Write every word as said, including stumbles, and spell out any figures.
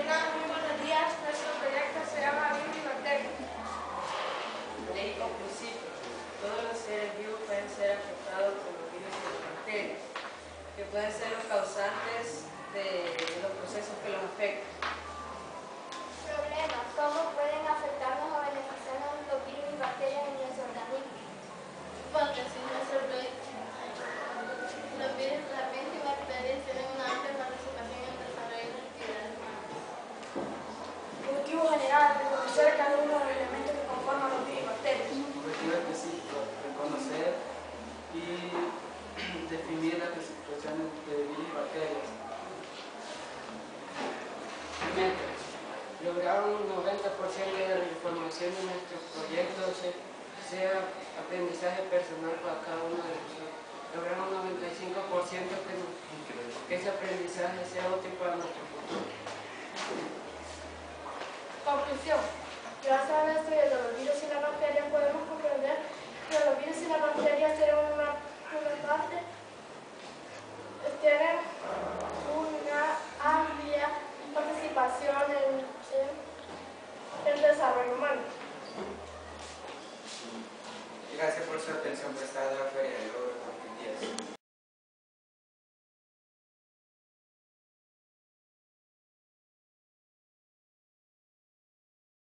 Hola, muy buenos días. Nuestro proyecto se llama Virus y Bacterias. Ley o principio. Todos los seres vivos pueden ser afectados por los virus y las bacterias, que pueden ser los causantes de los procesos que los afectan. Problemas. ¿Cómo pueden afectarnos o beneficiarnos los virus y bacterias en nuestro organismo? Hipótesis. Los virus, las virus y bacterias tienen una amplia participación en el desarrollo de actividades humanas. Objetivo general: reconocer cada uno de los elementos que conforman los virus y bacterias. Objetivo específico: reconocer y definir las clasificaciones de virus y bacterias. Meta: lograr un noventa por ciento de la información de nuestro proyecto sea aprendizaje personal para cada uno de nosotros. Lograr un noventa y cinco por ciento que, que ese aprendizaje sea útil para nuestro futuro. Conclusión: gracias al estudio de los virus y las bacterias podemos comprender que los virus y las bacterias tienen una, una parte, tienen una amplia participación en, en el desarrollo humano. Gracias por su atención prestada a la Feria de Logros dos mil diez.